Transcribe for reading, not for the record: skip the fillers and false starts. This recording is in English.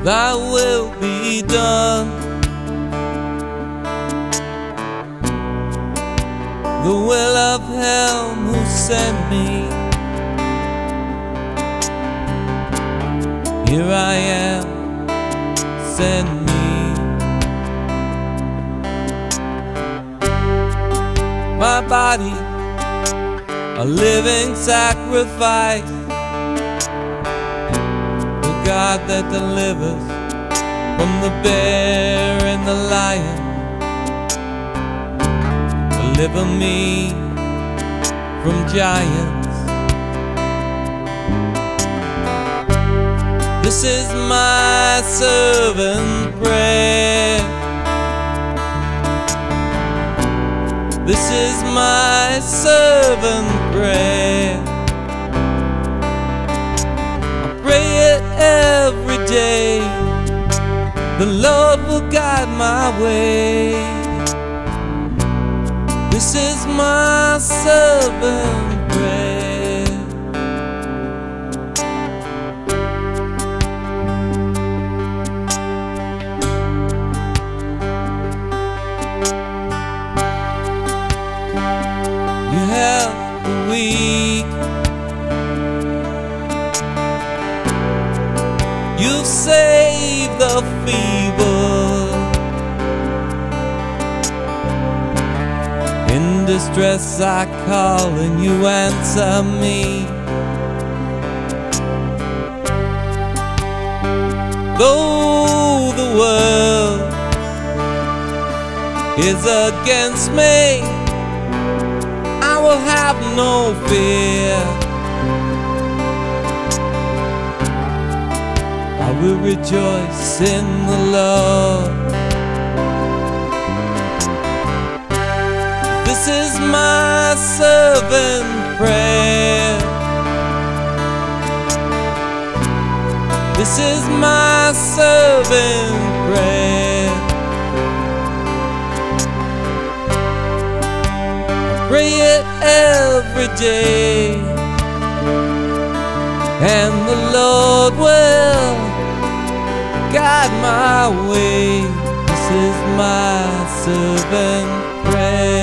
thy will be done. The will of Him who sent me. Here I am, send me. My body, a living sacrifice, the God that delivers from the bear and the lion. Deliver me from giants. This is my servant prayer. This is my servant prayer. I pray it every day. The Lord will guide my way. This is my servant prayer. You help the weak, you've saved the feeble. In distress I call and you answer me. Though the world is against me, I will have no fear. I will rejoice in the Lord. This is my servant prayer. This is my servant prayer. Pray it every day, and the Lord will guide my way. This is my servant prayer.